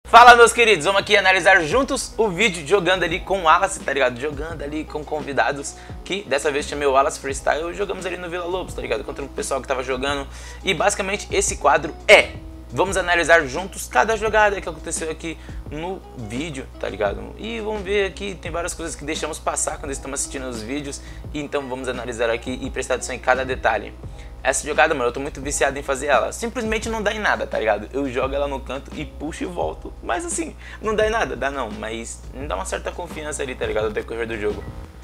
Fala, meus queridos, vamos aqui analisar juntos o vídeo jogando ali com o Wallace, tá ligado? Jogando ali com convidados, que dessa vez chamei o Wallace Freestyle e jogamos ali no Vila Lobos, tá ligado? Contra o pessoal que tava jogando. E basicamente esse quadro vamos analisar juntos cada jogada que aconteceu aqui no vídeo, tá ligado? E vamos ver aqui, tem várias coisas que deixamos passar quando estamos assistindo os vídeos. E então vamos analisar aqui e prestar atenção em cada detalhe. Essa jogada, mano, eu tô muito viciado em fazer ela. Simplesmente não dá em nada, tá ligado? Eu jogo ela no canto e puxo e volto. Mas assim, não dá em nada, dá não. Mas me dá uma certa confiança ali, tá ligado? No decorrer do jogo.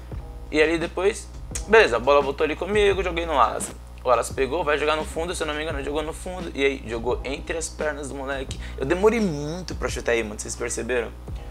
E ali depois, beleza, a bola voltou ali comigo, joguei no Wallace. O Wallace pegou, vai jogar no fundo, se eu não me engano, jogou no fundo. E aí, jogou entre as pernas do moleque. Eu demorei muito pra chutar aí, mano, vocês perceberam?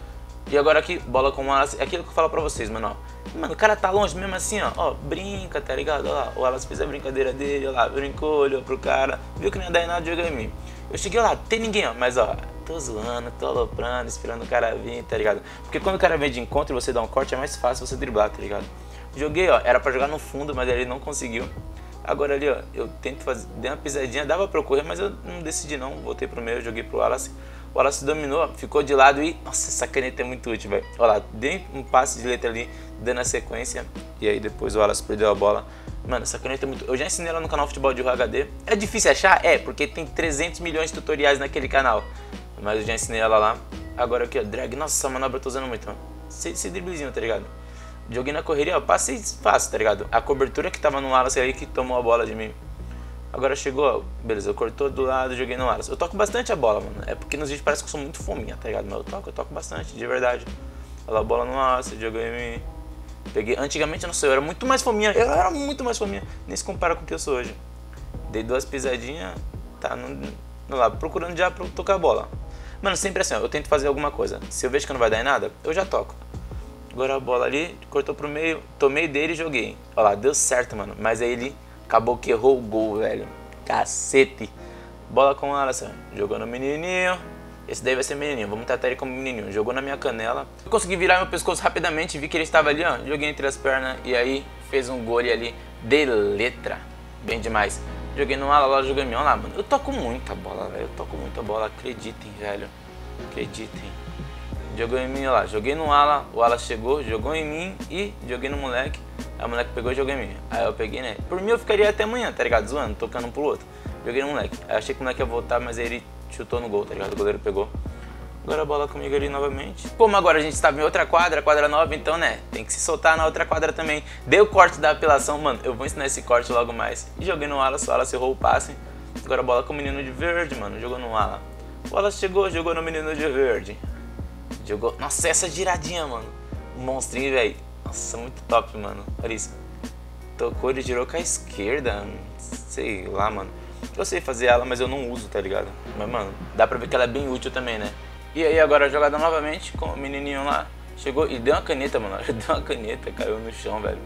E agora aqui, bola com o Wallace, é aquilo que eu falo pra vocês, mano, ó. Mano, o cara tá longe mesmo assim, ó, brinca, tá ligado? Ó lá, o Wallace fez a brincadeira dele, ó lá, brincou, olhou pro cara, viu que não ia dar em nada, jogou em mim. Eu cheguei lá, tem ninguém, ó, mas ó, tô zoando, tô aloprando, esperando o cara vir, tá ligado? Porque quando o cara vem de encontro e você dá um corte, é mais fácil você driblar, tá ligado? Joguei, ó, era pra jogar no fundo, mas ele não conseguiu. Agora ali, ó, eu tento fazer, dei uma pisadinha, dava pra eu correr, mas eu não decidi não, voltei pro meio, joguei pro Wallace. O Wallace dominou, ficou de lado e... Nossa, essa caneta é muito útil, velho. Olha lá, dei um passe de letra ali, dando a sequência. E aí depois o Wallace perdeu a bola. Mano, essa caneta é muito... Eu já ensinei ela no canal Futebol de Rua HD. É difícil achar? É, porque tem 300 milhões de tutoriais naquele canal. Mas eu já ensinei ela lá. Agora aqui, ó, drag. Nossa, essa manobra eu tô usando muito, mano. Esse driblezinho, tá ligado? Joguei na correria, ó, passei fácil, tá ligado? A cobertura que tava no Wallace aí que tomou a bola de mim. Agora chegou, ó, beleza, eu cortou do lado, joguei no Wallace. Eu toco bastante a bola, mano. É porque nos vídeos parece que eu sou muito fominha, tá ligado? Mas eu toco bastante, de verdade. Olha lá, a bola no Wallace, joguei em mim. Peguei, antigamente eu não sei, eu era muito mais fominha. Eu era muito mais fominha, nem se compara com o que eu sou hoje. Dei duas pisadinhas, tá no lado, procurando já pra tocar a bola. Mano, sempre assim, ó, eu tento fazer alguma coisa. Se eu vejo que não vai dar em nada, eu já toco. Agora a bola ali, cortou pro meio, tomei dele e joguei. Olha lá, deu certo, mano. Mas aí ele acabou que errou o gol, velho. Cacete. Bola com o Wallace, jogou no menininho. Esse daí vai ser menininho, vamos tratar ele como menininho. Jogou na minha canela. Eu consegui virar meu pescoço rapidamente, vi que ele estava ali, ó. Joguei entre as pernas e aí fez um gol ali de letra. Bem demais. Joguei no ala, joguei em mim. Olha lá, mano. Eu toco muita bola, velho. Eu toco muita bola, acreditem, velho. Acreditem. Jogou em mim, olha lá, joguei no ala, o ala chegou, jogou em mim e joguei no moleque. Aí o moleque pegou e jogou em mim. Aí eu peguei, né? Por mim eu ficaria até amanhã, tá ligado? Zoando, tocando um pro outro. Joguei no moleque. Aí achei que o moleque ia voltar, mas aí ele chutou no gol, tá ligado? O goleiro pegou. Agora a bola comigo ali novamente. Como agora a gente estava em outra quadra nova, então, né? Tem que se soltar na outra quadra também. Dei o corte da apelação, mano. Eu vou ensinar esse corte logo mais. E joguei no ala, o ala errou o passe. Agora a bola com o menino de verde, mano. Jogou no ala. O ala chegou, jogou no menino de verde. Jogou. Nossa, essa giradinha, mano. Monstrinho, velho. Nossa, muito top, mano. Olha isso. Tocou, ele girou com a esquerda. Sei lá, mano. Eu sei fazer ela, mas eu não uso, tá ligado? Mas, mano, dá pra ver que ela é bem útil também, né? E aí, agora a jogada novamente com o menininho lá. Chegou e deu uma caneta, mano. Deu uma caneta, caiu no chão, velho.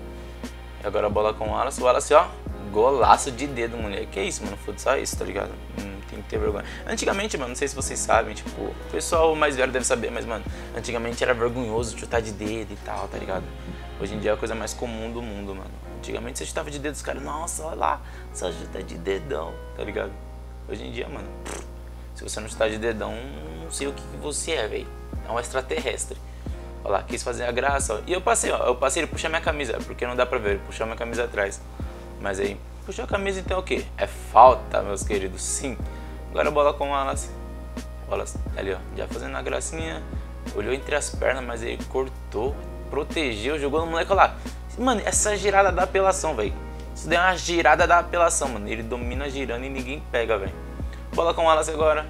E agora a bola com o Wallace. O Wallace, ó. Golaço de dedo, mulher. Que isso, mano? Futsal é isso, tá ligado? Tem que ter vergonha. Antigamente, mano, não sei se vocês sabem, tipo, o pessoal mais velho deve saber, mas, mano, antigamente era vergonhoso chutar de dedo e tal, tá ligado? Hoje em dia é a coisa mais comum do mundo, mano. Antigamente você chutava de dedo, os caras, nossa, olha lá, só chuta de dedão, tá ligado? Hoje em dia, mano, se você não chutar de dedão, não sei o que você é, velho. É um extraterrestre. Olha lá, quis fazer a graça, ó. E eu passei, ó, ele puxou minha camisa, porque não dá pra ver, ele puxou minha camisa atrás. Mas aí, puxou a camisa, então é o quê? É falta, meus queridos, sim. Agora a bola com o Wallace. Wallace, ali, ó, já fazendo a gracinha. Olhou entre as pernas, mas ele cortou, protegeu, jogou no moleque, olha lá. Mano, essa girada da apelação, velho. Isso daí é uma girada da apelação, mano. Ele domina girando e ninguém pega, velho. Bola com o Wallace agora.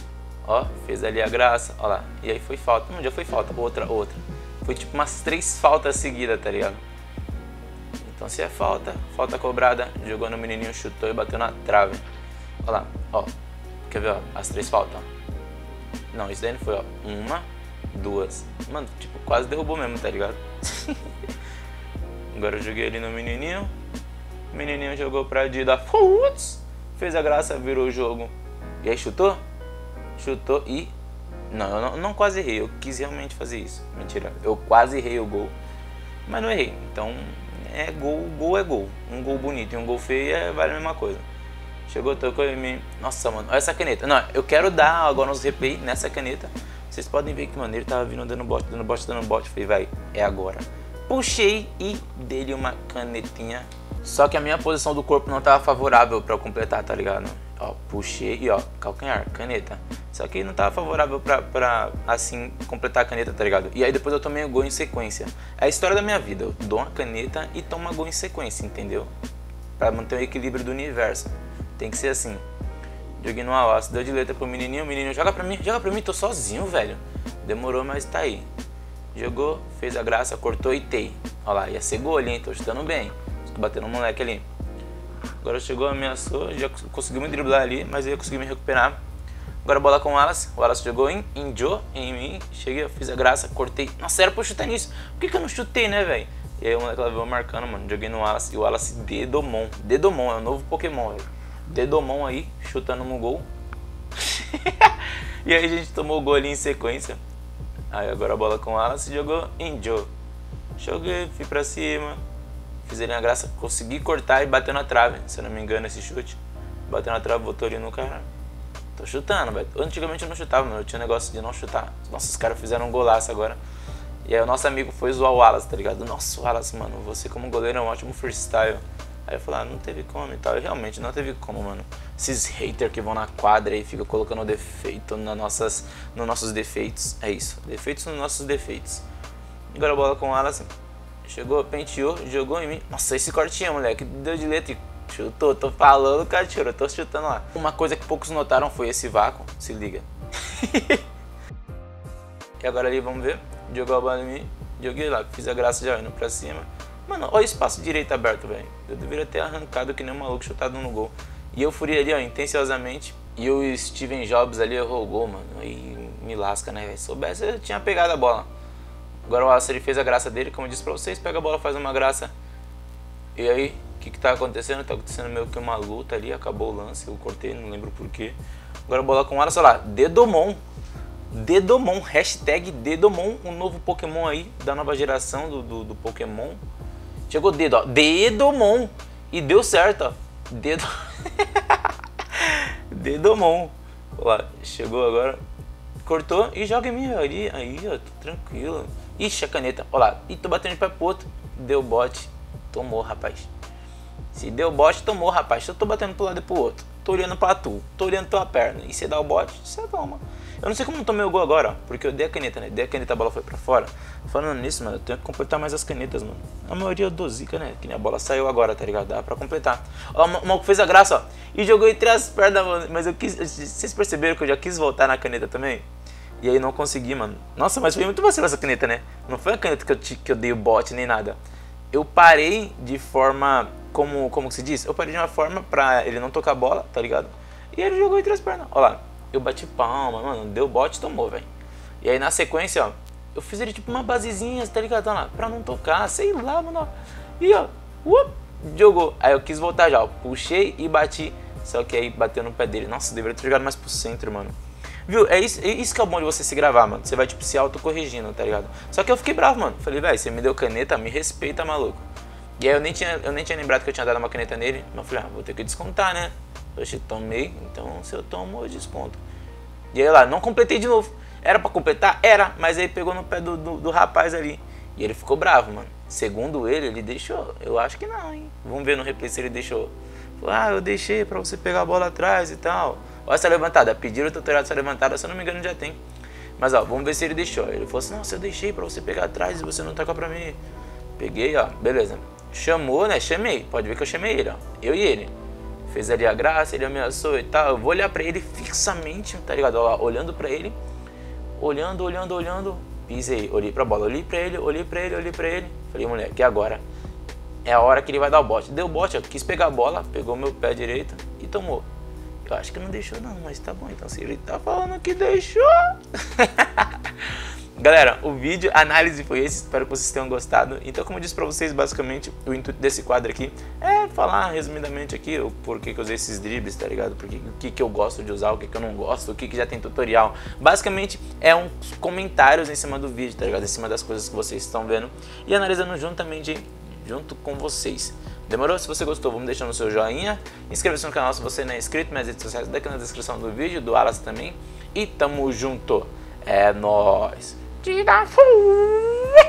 Ó, fez ali a graça, ó lá. E aí foi falta, não, já foi falta, outra. Foi tipo umas 3 faltas seguidas, tá ligado? Então se é falta, falta cobrada, jogou no menininho, chutou e bateu na trave. Olha lá, ó. Quer ver, ó, as 3 faltas, ó. Não, isso daí não foi, ó. 1, 2. Mano, tipo, quase derrubou mesmo, tá ligado? Agora eu joguei ali no menininho. O menininho jogou pra Dida. Fez a graça, virou o jogo. E aí chutou? Chutou e... Não, eu não quase errei, eu quis realmente fazer isso. Mentira, eu quase errei o gol. Mas não errei, então... É gol é gol. Um gol bonito e um gol feio vale a mesma coisa. Chegou, tocou em mim. Nossa, mano, olha essa caneta. Não, eu quero dar agora uns replay nessa caneta. Vocês podem ver que, mano, ele tava vindo dando bote, dando bote, dando bote. Falei, vai, é agora. Puxei e dei-lhe uma canetinha. Só que a minha posição do corpo não tava favorável pra eu completar, tá ligado? Ó, puxei e ó, calcanhar, caneta. Só que não tava favorável pra assim, completar a caneta, tá ligado? E aí depois eu tomei o gol em sequência. É a história da minha vida, eu dou uma caneta e tomo uma gol em sequência, entendeu? Pra manter o equilíbrio do universo. Tem que ser assim. Joguei no Wallace, deu de letra pro menininho, o menininho joga pra mim, tô sozinho, velho. Demorou, mas tá aí. Jogou, fez a graça, cortou e tei. Olha lá, ia ser gol ali, hein? Tô chutando bem. Tô batendo um moleque ali. Agora chegou, ameaçou, já conseguiu me driblar ali, mas eu consegui me recuperar. Agora a bola com o Wallace. O Wallace jogou em Joe, em mim. Cheguei, fiz a graça, cortei. Nossa, era pra eu chutar nisso. Por que eu não chutei, né, velho? E aí o moleque levou marcando, mano. Joguei no Wallace e o Wallace Dedomon. Dedomon, é o novo Pokémon, velho. Dedomon aí, chutando no gol. E aí a gente tomou o gol ali em sequência. Aí agora a bola com o Wallace jogou em Joe. Joguei, fui pra cima. Fiz ali uma graça, consegui cortar e bateu na trave. Se eu não me engano, esse chute. Bateu na trave, botou ali no cara. Tô chutando, velho. Antigamente eu não chutava, mano. Eu tinha negócio de não chutar. Nossa, os caras fizeram um golaço agora. E aí o nosso amigo foi zoar o Wallace, tá ligado? Nossa, Wallace, mano, você como goleiro é um ótimo freestyle. Aí eu falei, ah, não teve como e tal. E realmente não teve como, mano. Esses haters que vão na quadra e ficam colocando defeito nos nossos defeitos. É isso, defeitos nos nossos defeitos. Agora a bola com o Wallace. Chegou, penteou, jogou em mim. Nossa, esse cortinho, moleque, deu de letra e chutou. Tô falando, cachorro, eu tô chutando lá. Uma coisa que poucos notaram foi esse vácuo, se liga. E agora ali, vamos ver. Jogou a bola em mim, joguei lá, fiz a graça já indo pra cima. Mano, olha o espaço direito aberto, velho. Eu deveria ter arrancado que nem um maluco, chutado no gol. E eu furei ali, ó, intenciosamente. E o Steven Jobs ali errou o gol, mano. Aí me lasca, né, velho? Se soubesse, eu tinha pegado a bola. Agora o Wallace, ele fez a graça dele, como eu disse pra vocês, pega a bola, faz uma graça. E aí, o que tá acontecendo? Tá acontecendo meio que uma luta ali, acabou o lance, eu cortei, não lembro porquê. Agora a bola com o Wallace, olha lá, Dedomon. Dedomon, hashtag Dedomon, um novo Pokémon aí, da nova geração do Pokémon. Chegou dedo, ó, Dedomon. E deu certo, ó. Dedomon. Olha lá, chegou agora. Cortou e joga em mim ali. Aí, ó, tô tranquilo. Ixi, a caneta. Olha lá. E tô batendo de pé pro outro. Deu bote. Tomou, rapaz. Se deu bote, tomou, rapaz. Se eu tô batendo pro lado e pro outro. Tô olhando pra tu. Tô olhando tua perna. E você dá o bote, você toma. Eu não sei como não tomei o gol agora, ó. Porque eu dei a caneta, né? Dei a caneta, a bola foi pra fora. Falando nisso, mano, eu tenho que completar mais as canetas, mano. A maioria eu dou zica, né? Que nem a bola saiu agora, tá ligado? Dá pra completar. Ó, o maluco fez a graça, ó. E jogou entre as pernas, mano. Mas eu quis... Vocês perceberam que eu já quis voltar na caneta também? E aí não consegui, mano. Nossa, mas foi muito vacilo essa caneta, né? Não foi a caneta que eu dei o bote nem nada. Eu parei de forma... Como que se diz? Eu parei de uma forma pra ele não tocar a bola, tá ligado? E ele jogou entre as pernas. Ó lá. Eu bati palma, mano. Deu bote e tomou, velho. E aí na sequência, ó. Eu fiz ele tipo uma basezinha, tá ligado? Ó lá, pra não tocar, sei lá, mano. E ó. Jogou. Aí eu quis voltar já, ó. Puxei e bati. Só que aí bateu no pé dele. Nossa, deveria ter jogado mais pro centro, mano. Viu? É isso que é o bom de você se gravar, mano. Você vai, tipo, se autocorrigindo, tá ligado? Só que eu fiquei bravo, mano. Falei, velho, você me deu caneta, me respeita, maluco. E aí eu nem tinha lembrado que eu tinha dado uma caneta nele. Mas eu falei, vou ter que descontar, né? Poxa, tomei, então se eu tomo, eu desconto. E aí lá, não completei de novo. Era pra completar? Era, mas aí pegou no pé do rapaz ali. E ele ficou bravo, mano. Segundo ele deixou. Eu acho que não, hein? Vamos ver no replay se ele deixou. Falou, eu deixei pra você pegar a bola atrás e tal. Olha essa levantada, pediram o tutorial dessa levantada, se eu não me engano já tem. Mas ó, vamos ver se ele deixou. Ele falou assim, não, se eu deixei pra você pegar atrás e você não toca pra mim. Peguei, ó, beleza. Chamou, né? Chamei, pode ver que eu chamei ele, ó. Eu e ele. Fez ali a graça, ele ameaçou e tal. Eu vou olhar pra ele fixamente, tá ligado? Ó, olhando pra ele. Olhando. Pisei, olhei pra bola, olhei pra ele. Falei, moleque, e agora? É a hora que ele vai dar o bote. Deu o bote, eu quis pegar a bola, pegou meu pé direito e tomou. Eu acho que não deixou não, mas tá bom. Então se ele tá falando que deixou... Galera, o vídeo, a análise foi esse, espero que vocês tenham gostado. Então, como eu disse pra vocês, basicamente, o intuito desse quadro aqui é falar resumidamente aqui o porquê que eu usei esses dribles, tá ligado? O que eu gosto de usar, o que eu não gosto, o que já tem tutorial. Basicamente, é uns comentários em cima do vídeo, tá ligado? Em cima das coisas que vocês estão vendo e analisando junto com vocês. Demorou? Se você gostou, vamos deixando o seu joinha. Inscreva-se no canal se você não é inscrito. Minhas redes sociais daqui na descrição do vídeo, do Wallace também. E tamo junto! É nóis. Tira fui!